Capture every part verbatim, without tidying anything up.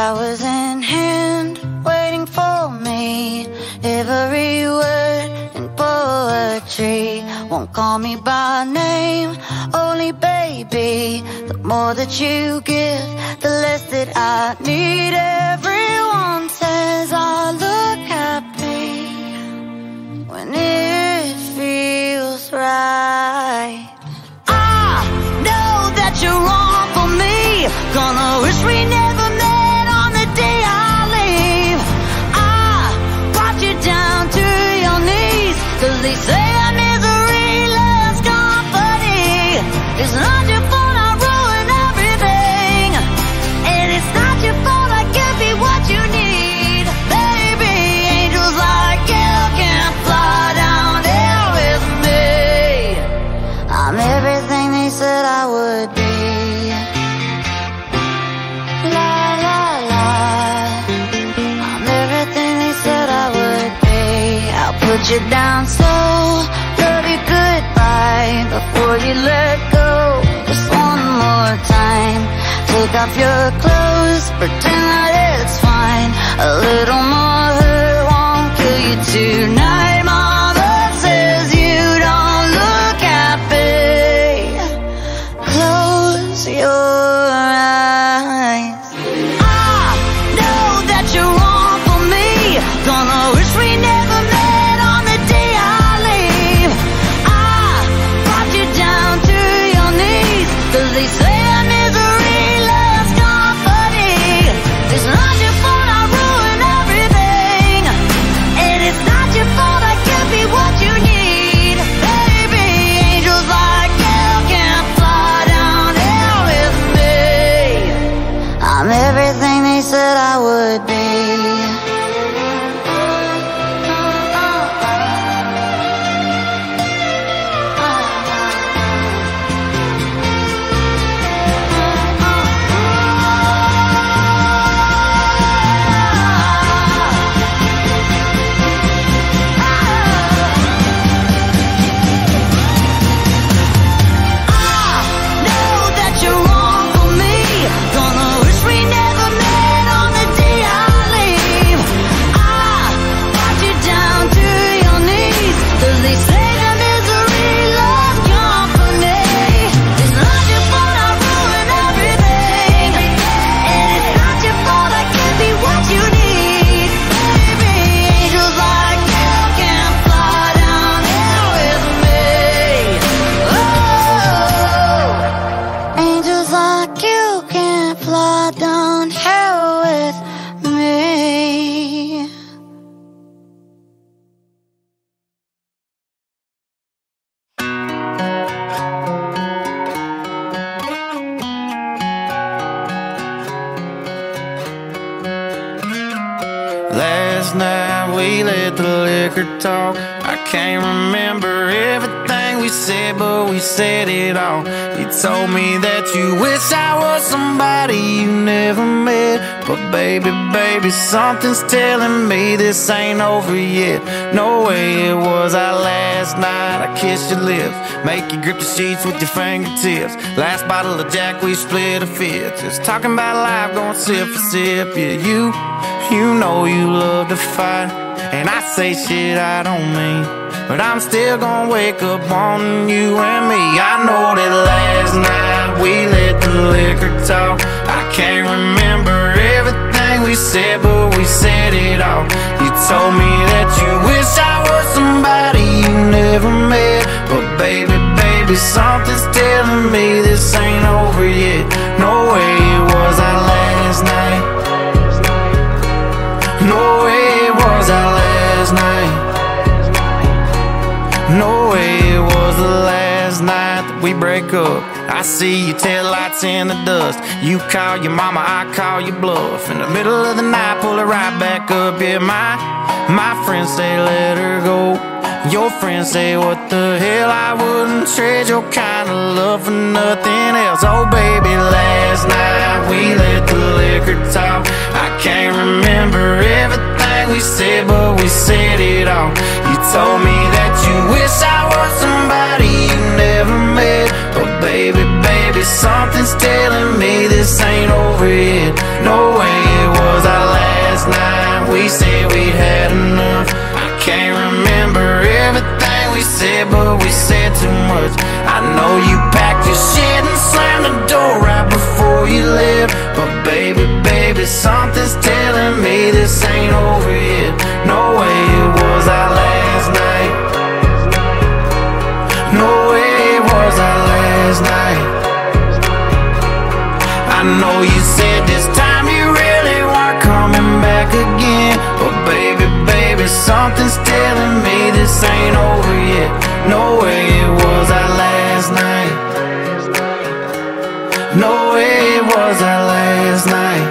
flowers in hand, waiting for me. Every word in poetry won't call me by name, only baby. The more that you give, the less that I need. Everyone says I look happy when it feels right. I know that you're wrong for me, gonna wish we never met on the day I leave. I brought you down to your knees, 'cause they say that misery loves company. It's not your fault I ruin everything, and it's not your fault I give you what you need. Baby, angels like you can't fly down here with me. I'm everything they said I would be. La la la, I'm everything they said I would be. I'll put you down slow, love you goodbye before you let go. Just one more time, take off your clothes, pretend that it's fine. A little more hurt won't kill you tonight. Mama says you don't look happy. Close your eyes. I know that you're wrong for me, gonna wish we never met on the day I leave. I brought you down to your knees, 'cause they say that misery loves company. It's not your fault I ruin everything, and it's not your fault I give you what you need. Baby, angels like you can't fly down here with me. I'm everything they said I would be. Last night we let the liquor talk. I can't remember everything we said, but we said it all. You told me that you wish I was somebody you never met, but baby, baby, something's telling me this ain't over yet. No way it was our last night. I kissed your lips, make you grip the sheets with your fingertips. Last bottle of Jack, we split a fifth. Just talking about life, going sip for sip. Yeah, you, you know you love to fight, and I say shit I don't mean, but I'm still gonna wake up wanting you and me. I know that last night we let the liquor talk. I can't remember everything we said, but we said it all. You told me that you wish I was somebody you never met, but baby, baby, something's telling me this ain't over yet. No way it was our last night. No way it was our last night. No way it was the last night that we break up. I see your taillights in the dust. You call your mama, I call your bluff. In the middle of the night, pull her right back up. Yeah, my, my friends say let her go. Your friends say what the hell, I wouldn't trade your kind of love for nothing else. Oh baby, last night we let the liquor talk. I can't remember everything we said, but we said it all. You told me that you wish I was somebody you never met, but baby, baby, something's telling me this ain't over yet. No way it was last night. I know you said this time you really weren't coming back again, but baby, baby, something's telling me this ain't over yet. No way it was our last night. No way it was our last night.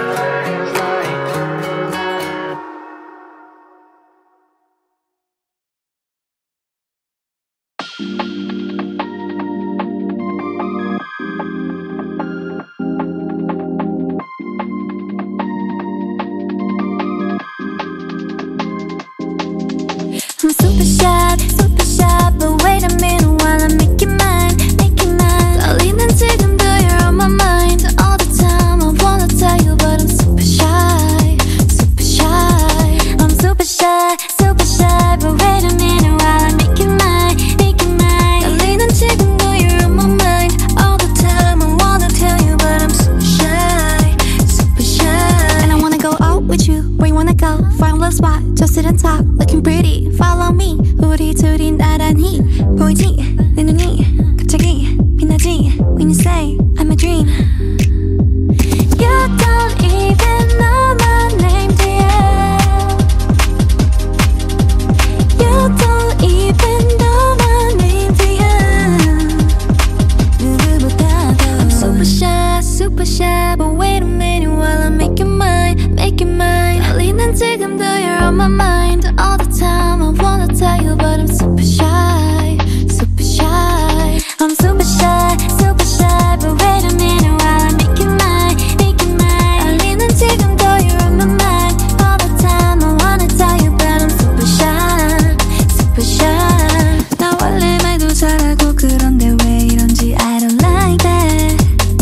I'm super shy, super shy, but wait a minute while I make you mine, make you mine. 떨리는 지금도 you're on my mind all the time. I wanna tell you, but I'm super shy, super shy. I'm super shy, super shy, but wait a minute while I make you mine, make you mine. 떨리는 지금도 you're on my mind all the time. I wanna tell you, but I'm super shy, super shy. And I wanna go out with you, where you wanna go? Find a little spot, just sit and talk, looking pretty. Follow me, 우리 둘이 나란히 보이지? 내 눈이 갑자기 빛나지? When you say I'm a dream. You don't even know my name, do you? You don't even know my name, do you? 누구보다도 I'm super shy, super shy, but wait a minute while I make you mine, make you mine. 떨리는 지금도 you're on my mind all the time. I wanna tell you, but I'm super shy, super shy. I'm super shy, super shy, but wait a minute while I make you mine, make you mine. 떨리는 지금도 you're on my mind all the time. I wanna tell you, but I'm super shy, super shy. 나 원래 말도 잘하고 그런데 왜 이런지 I don't like that.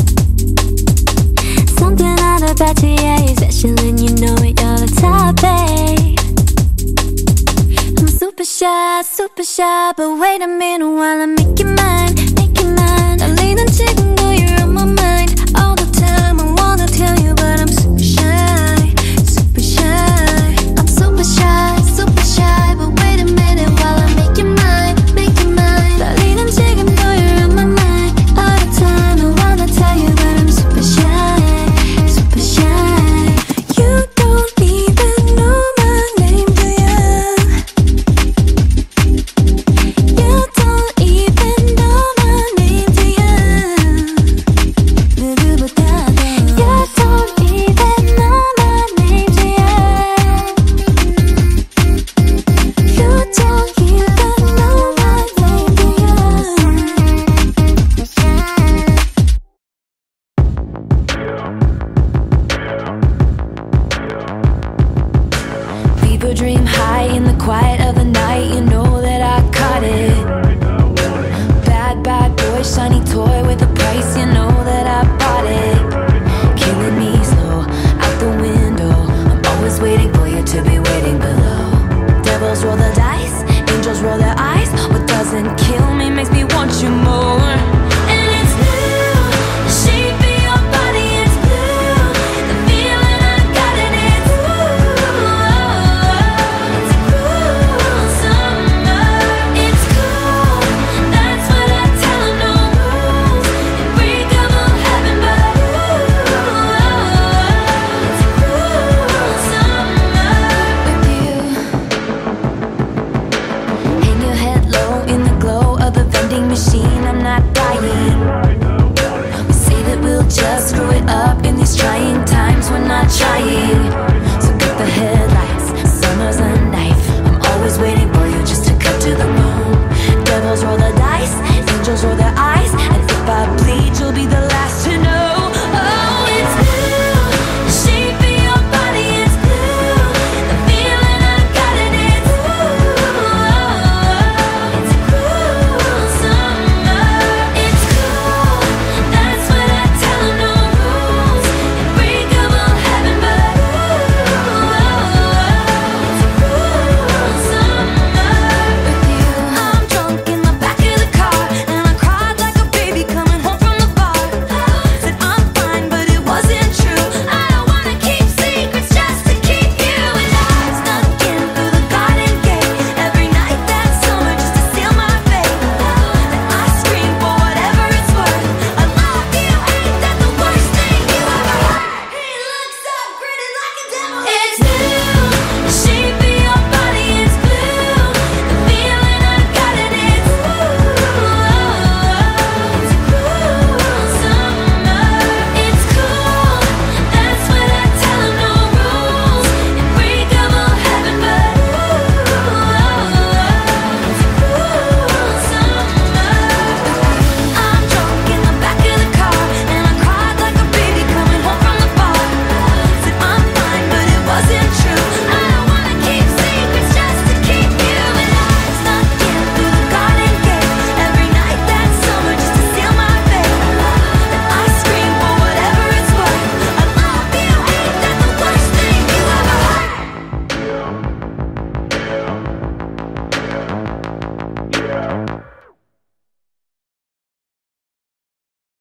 Something out about you, yeah, you're special and you know it, you're the top, babe. I'm super shy, super shy, but wait a minute while I make you mine, make you mine. 떨리는 지금도 you're on my mind all the time. I wanna tell you, but I'm super shy, super shy. I'm super shy, super shy, but wait a minute while I make you mine, make you mine. 떨리는 지금도 you're on my mind all the time. I wanna tell you, but I'm super shy, super shy. You don't even know my name, do you? You don't even know my name, do you? 누구보다도 You don't even know my name, do you? You don't even know my name, do you? Fever dream high in the quiet of the night. You know that I caught it. Bad, bad boy, shiny toy with a price. You know that I bought it. Killing me slow, out the window. I'm always waiting for you to be waiting below. Devils roll the dice, angels roll their eyes. What doesn't kill me makes me want you more. And it's blue, the shape of your body is blue. The feeling I got in it's It's cruel summer. It's cool, that's what I tell 'em, no rules. Unbreakable heaven, but it's cruel summer with you. Hang your head low in the glow of the vending machine. I'm not dying. We say that we'll just screw it up in these trying times. We're not trying.